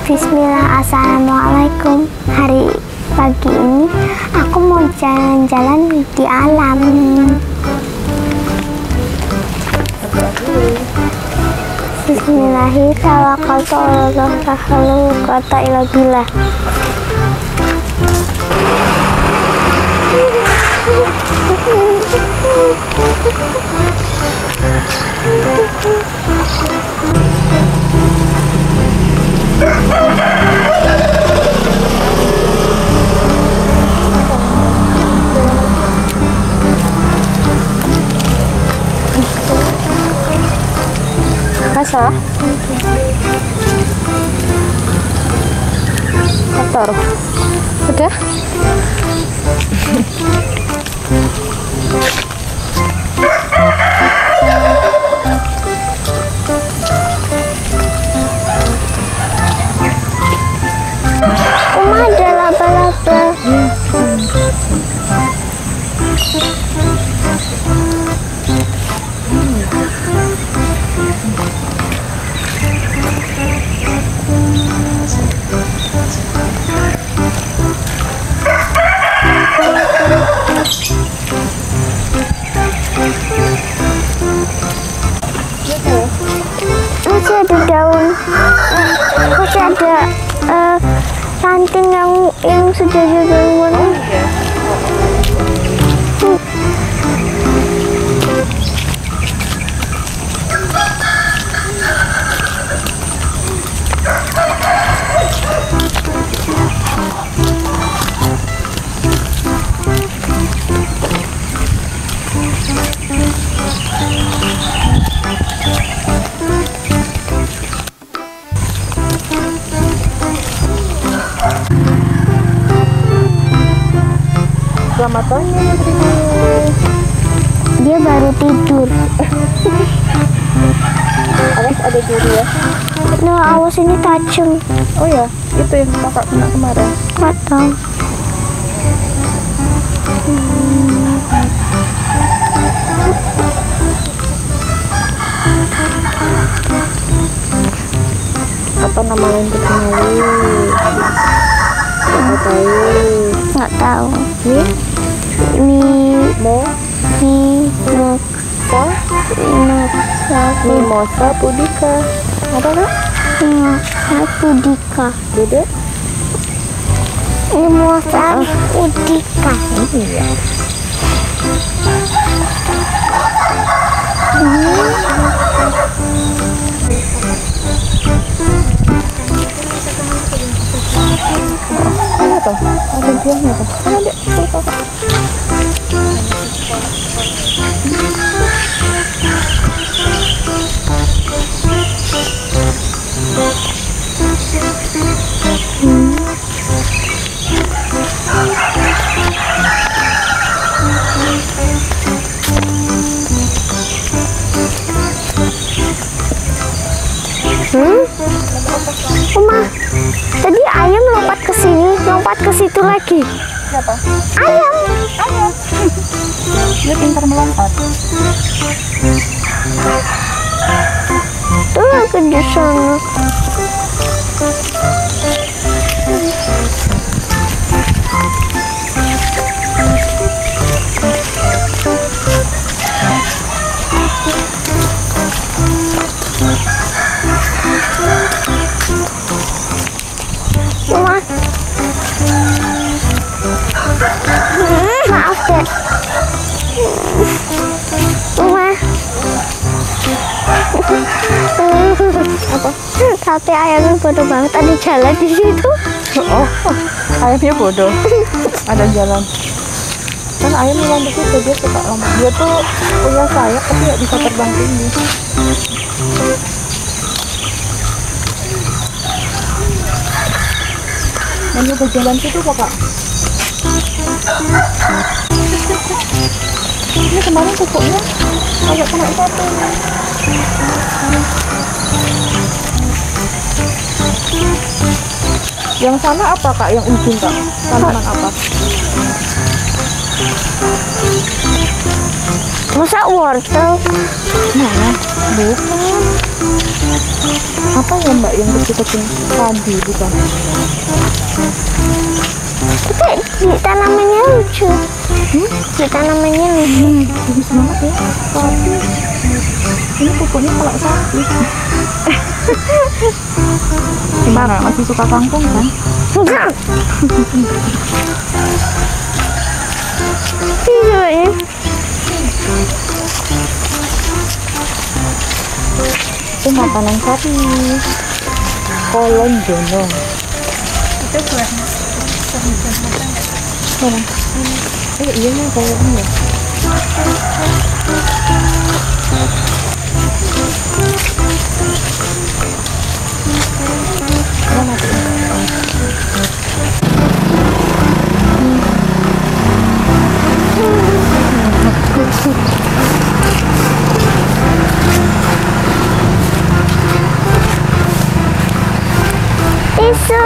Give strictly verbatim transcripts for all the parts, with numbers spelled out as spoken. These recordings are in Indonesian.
Bismillah, assalamualaikum. Hari pagi ini aku mau jalan-jalan di alam. Bismillahirrahmanirrahim. Masa? Kotor. Sudah? Uma ada laba-laba. Masih ada daun, masih ada uh, ranting yang yang sudah didaun. Selamat pagi, Putri. Dia baru tidur. Awas ada duri ya. Nah, awas ini tajam. Oh ya, itu yang kakak kena kemarin. Nggak tahu. Hmm. Apa nama lain Putri? Nggak tahu. Nggak tahu. Mi? Mi Mo? Mi Mo Sa? Mimosa Mimosa Pudika. Apa kak? Mimosa Pudika. Dede? Mimosa Pudika. Iya. Mana tuh? Ada buahnya tuh. Ada. Hmm? Uma, tadi ayam lompat ke sini, lompat ke situ lagi. Siapa? Ayam. Ayam. Dia pintar melompat. Tuh lagi di sana. Uma. Hmm, maaf deh. Uma. Apa? Tapi ayamnya bodoh banget, ada jalan di situ. Oh, ayamnya bodoh. Ada jalan. Kan ayam memang begitu, dia suka lompat. Dia tuh punya sayap tapi nggak bisa terbang tinggi. Mana ke jalan situ kok, Kak? Ini kemarin kukunya agak kena satu. Yang sana apa kak? Yang ujung kak? Tanaman apa? Masa wortel? Mana? Bukan. Apa ya Mbak yang kecil-kecil? Padi bukan? Tapi di tanamannya lucu. Hmm? Di tanamannya lucu. Hmm, bagus banget ya. Padi. Ini pupuknya kalau sapi. Gimana? Masih suka kangkung kan? Enggak. Iya ya. Itu makanan sapi. Kolon jono. Itu buat Mana? Eh iya nih kayaknya ya. Mana tuh? Tisu.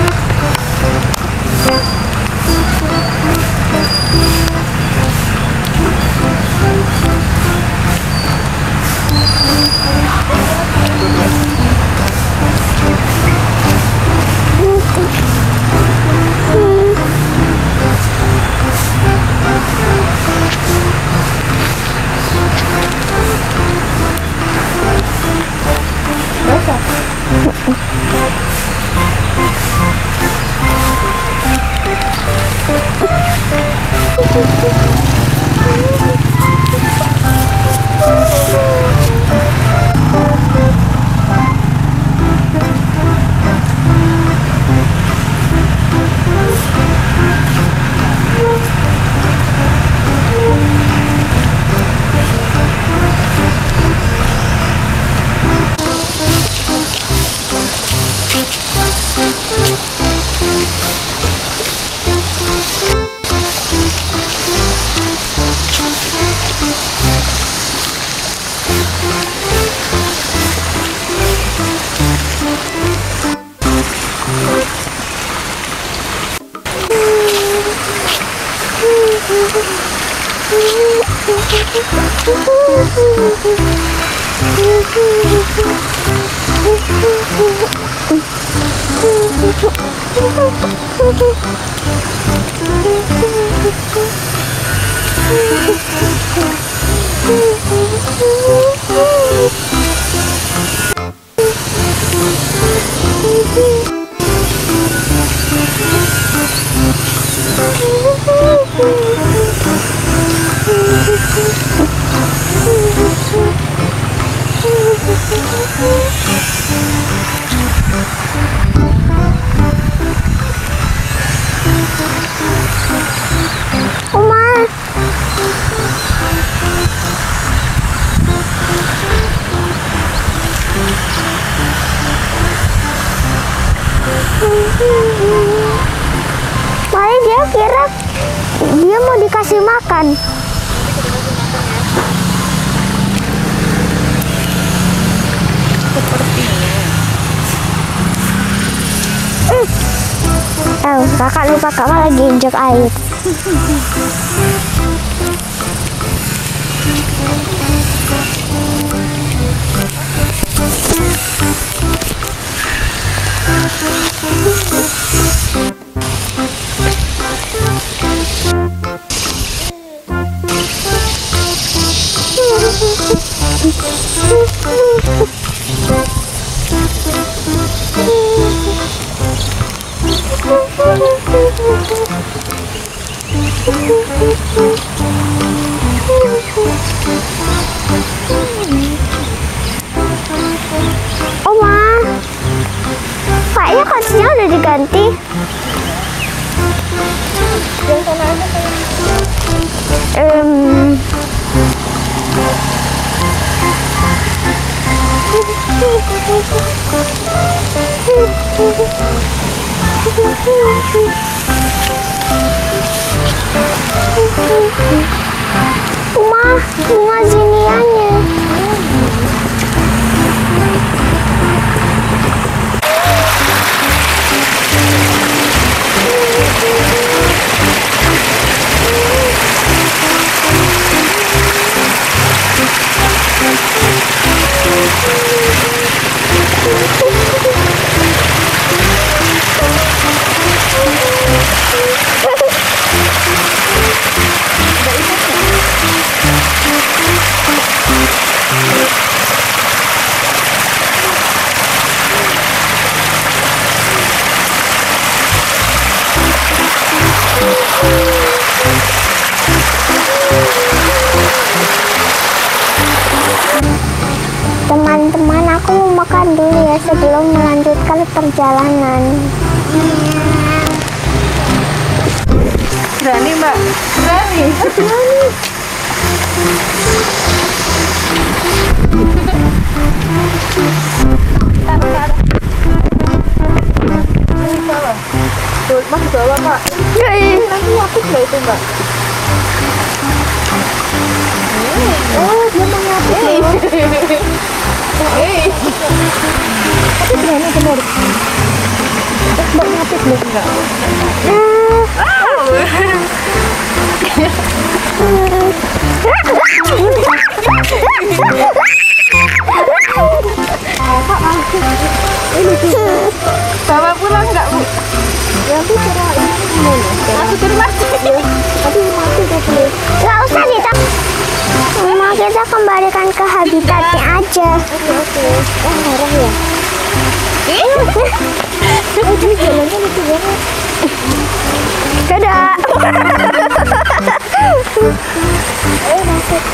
Oma. Mari dia kira dia mau dikasih makan. Hmm. Oh, kakak lupa kakak lagi injak air. Oma, kayaknya kasusnya udah diganti. Yang sana aja kan. Um, Oma, bunga zinianya. makan dulu ya sebelum melanjutkan perjalanan. Berani Mbak? Berani? Berani. Tuh, Mas bawa Pak. Nanti aku juga itu Mbak. Oh, dia mau nyapit loh. Hei. Tapi berani bener. Eh, Mbak nyapit loh enggak? Bawa pulang enggak Bu? Ya aku cara ini gimana? Aku suruh mati. Tapi mati tapi. Nggak usah ditap. Mau kita kembalikan ke habitatnya aja. Oke oke. Oh marah ya? Oh jadi jalannya lucu banget. Dadah. Eh masuk.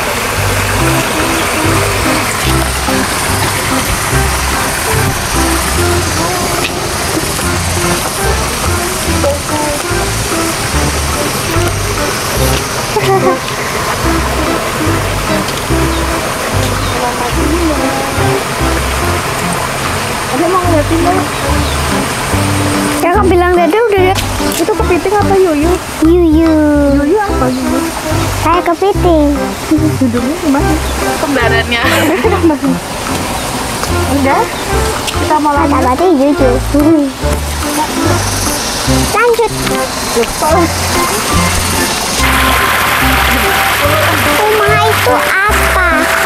Ada mau ngeliatin Mbak? Ya kan bilang dadah udah ya. Itu kepiting apa yuyu? Yuyu. Yuyu apa yuyu? Saya kepiting. Duduknya gimana? Pembarannya. Udah? Kita mau Kata lanjut? berarti yuyu. Lanjut. Rumah itu apa?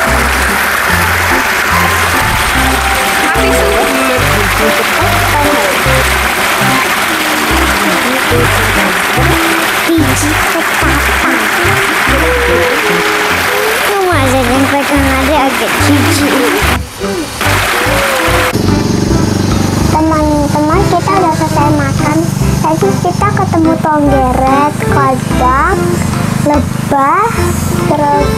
Mati semua. Biji ketapang. Rumah jajan pegang ada agak jijik. Teman-teman kita udah selesai makan. Tadi kita ketemu tonggeret, kodok, lebah, terus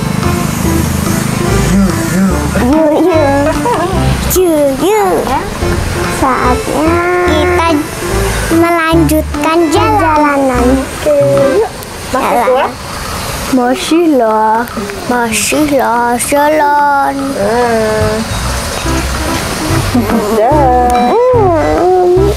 yuyu, yuyu. Saatnya kita melanjutkan jalanan. Masih kuat? Masih lah, masih lah jalan. Udah. Hmm.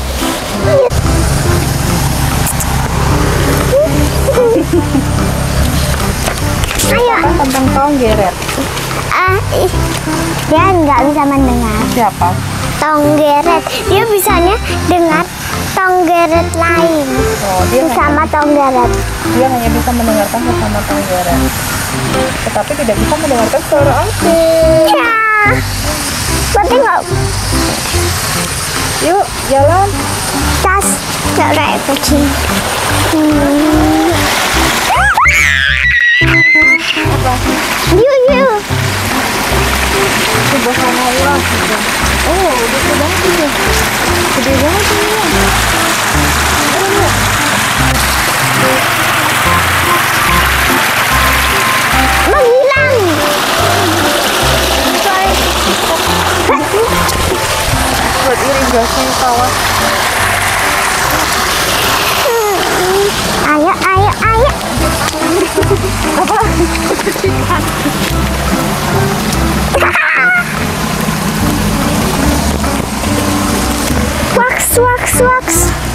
Ayo. Tentang tonggeret. Ah, ih. Dia nggak bisa mendengar. Siapa? Tonggeret. Dia bisanya dengar tonggeret lain Oh, dia bersama tonggeret. Dia hanya bisa mendengarkan sesama tonggeret, tetapi tidak bisa mendengarkan suara aku. Ya. Berarti nggak Yuk, jalan. tas nggak kayak kucing. Hmm. Yuk, yuk. Subhanallah. Oh, gede banget ini. Gede banget ini. Menghilang. Buat irigasi sawah. Ayo, ayo, ayo. Apa? Waks, waks, waks.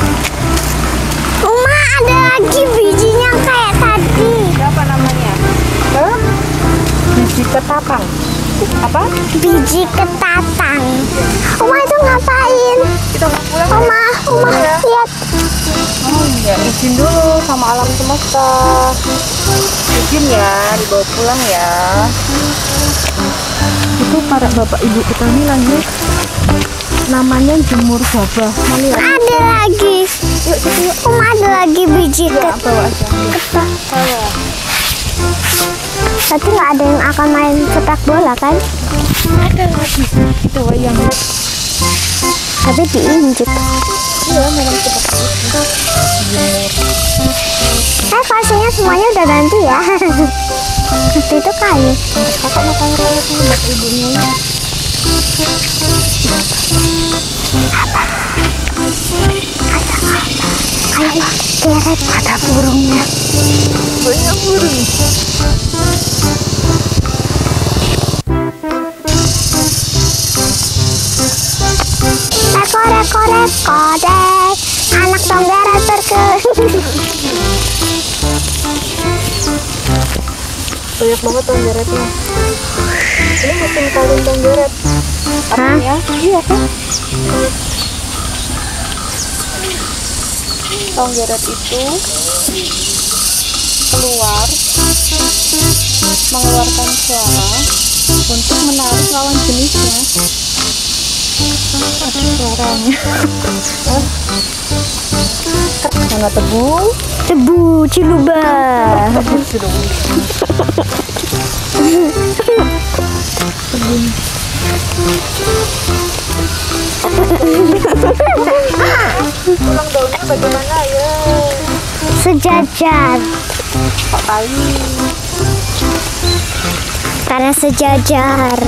Uma, ada lagi bijinya kayak tadi. Siapa namanya? Hah? Biji ketapang. Apa? Biji ketatang. Uma itu ngapain? Kita mau pulang. Uma, Uma, Ya. lihat. Oh ya, izin dulu sama alam semesta. Izin ya, dibawa pulang ya. Itu para bapak ibu petani lanjut. Namanya jemur gabah. Mau lihat? Ada lagi. Yuk, situ yuk. Uma, ada lagi biji Ya, ket- bawa aja. ketat. Bawa. Berarti nggak ada yang akan main sepak bola kan? Ada lagi. Itu yang. Tapi diinjek. Iya, memang seperti itu. Eh, pasinya semuanya udah ganti ya. Itu kayu. Kakak mau tanya-tanya sama buat ibunya. Ayo, keret. Ada burungnya. Banyak burung. Reko, reko, reko, dek. Anak tonggeret berkeliling. Banyak banget tonggeretnya. Ini musim kawin tonggeret. Artinya, iya kan? Tonggeret itu keluar mengeluarkan suara untuk menarik lawan jenisnya. Ada suaranya. Mana tebu? Tebu cilubah. Tulang daunnya bagaimana ya? Sejajar. Pak tali. Karena sejajar.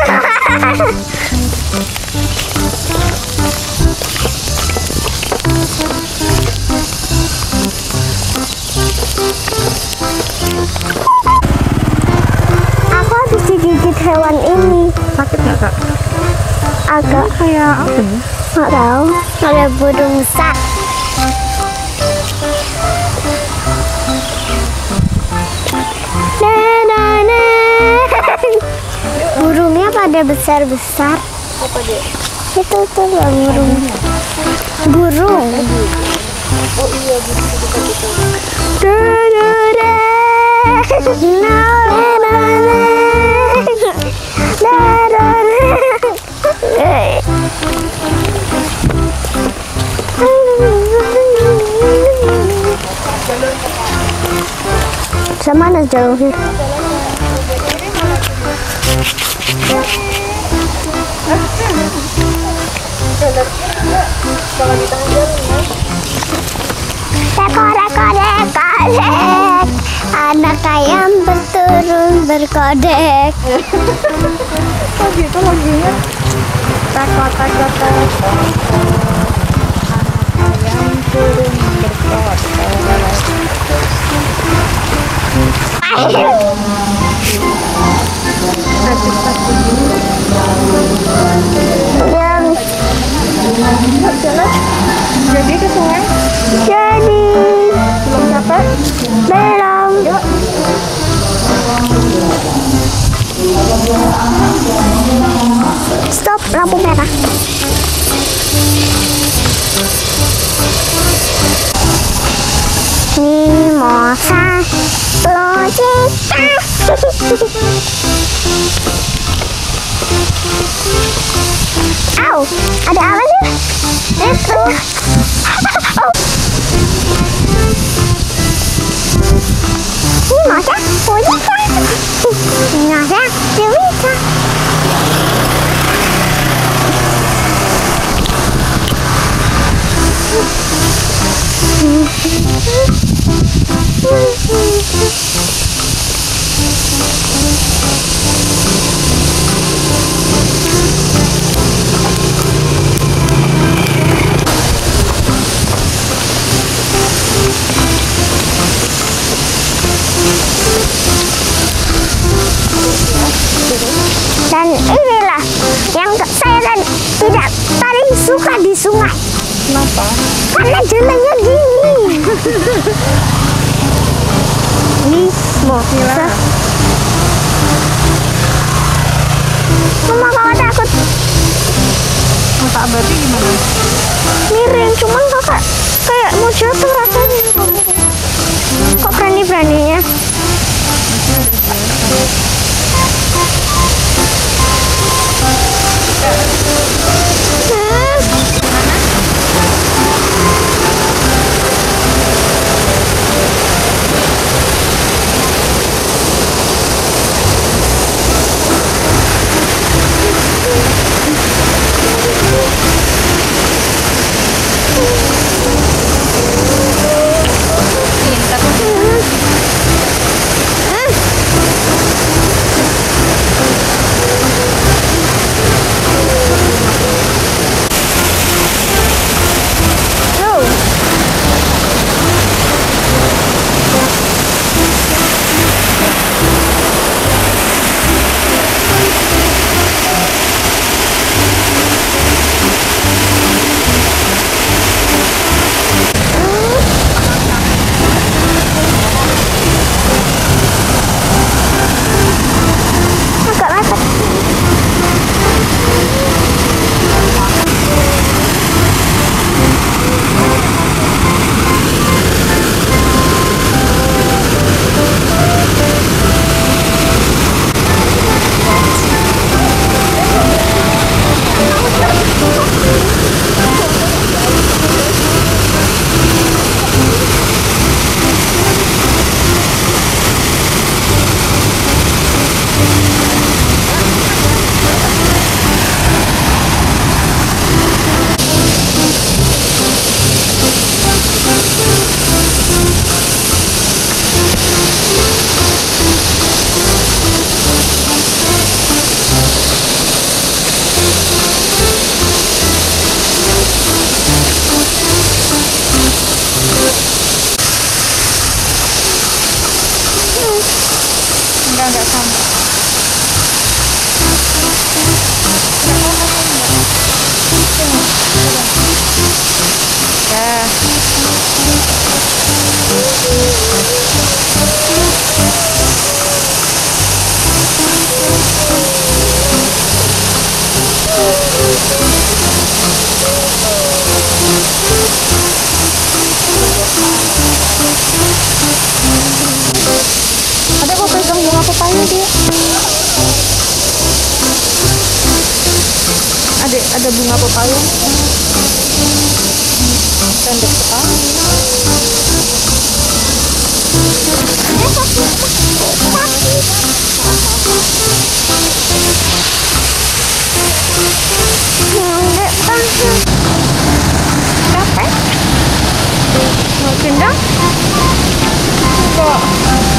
Aku habis digigit hewan ini. Sakit nggak kak? Agak. Kayak apa nih? Nggak tahu. Ada burung sak. Burungnya pada besar-besar. Apa dia? Itu tuh lah burung. Burung. Oh iya, burung itu gitu. Sama mana jauhnya? Kalau di tengah jalan ya. Reko, reko, reko, dek. Anak ayam berturun berkodek. Oh gitu lagunya. Teko, teko, teko. Anak ayam turun berkodek. Jadi ke sungai? Jadi Belum capek? belum. Stop lampu merah. Mimosa Logika. Au, ada apa sih? Itu. Oh. Mimosa Logika. Mimosa Logika. Dan inilah yang saya kan tidak paling suka di sungai. Kenapa? Karena jalannya gini. Mimosa. Mama kakak takut Mata berarti gimana? miring, cuman kakak kayak mau jatuh rasanya. Kok berani-beraninya? ada bunga pepaya. Pendek sekali. Pendek banget. Capek? Mau pindah? Enggak.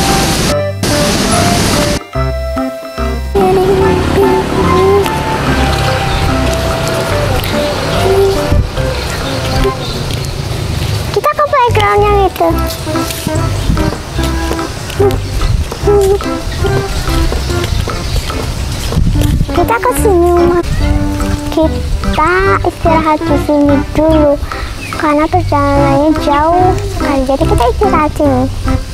Kita ke playground yang itu. Kita ke sini, Mak. Kita istirahat di sini dulu karena perjalanannya jauh sekali. Jadi kita istirahat sini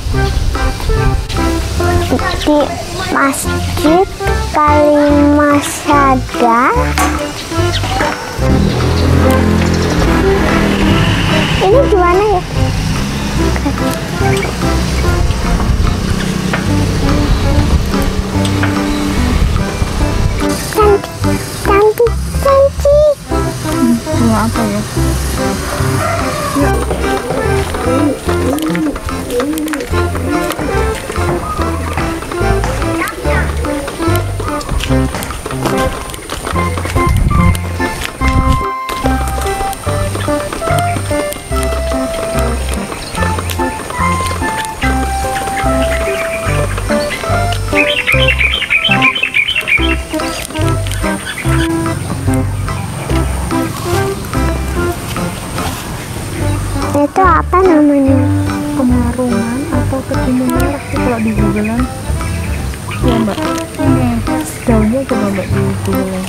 di Masjid Kalimasada. Ini di mana ya? Cantik, cantik, cantik. Bunga apa ya? Itu apa namanya? Kemarungan atau ketimun merah sih kalau di Google-an. Ya Mbak. Ini daunnya coba Mbak di Google-an.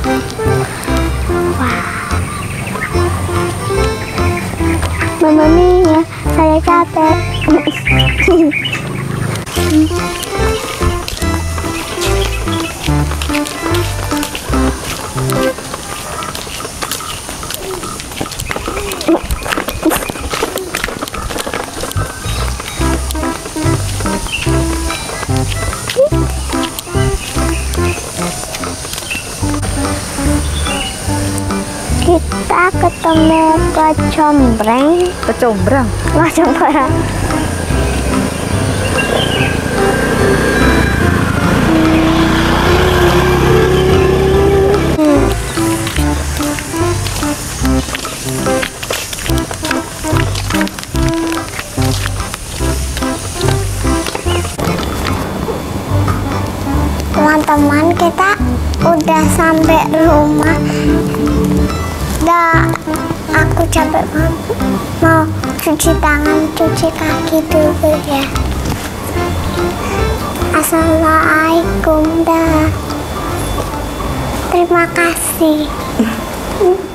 Mama Mia, saya capek. Kita ketemu kecombrang. Kecombrang. Kecombrang. Teman-teman, kita udah sampai rumah. Dah, aku capek banget. Mau cuci tangan, cuci kaki dulu ya. Assalamualaikum dah. Terima kasih.